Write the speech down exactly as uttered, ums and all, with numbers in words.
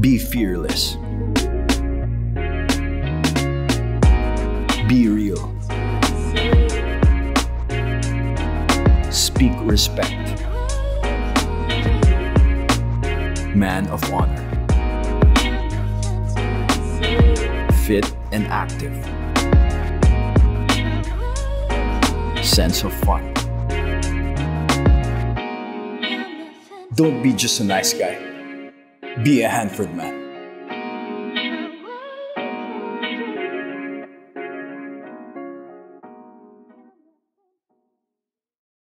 Be fearless. Be real. Speak respect. Man of honor. Fit and active. Sense of fun. Don't be just a nice guy. Be a Hanford man.